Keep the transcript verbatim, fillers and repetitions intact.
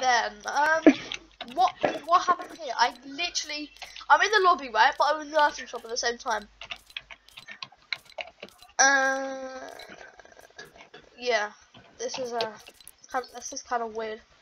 then, um, what what happened here? I literally, I'm in the lobby, right? But I'm in the item shop at the same time. Uh, yeah, this is a, this is kind of weird.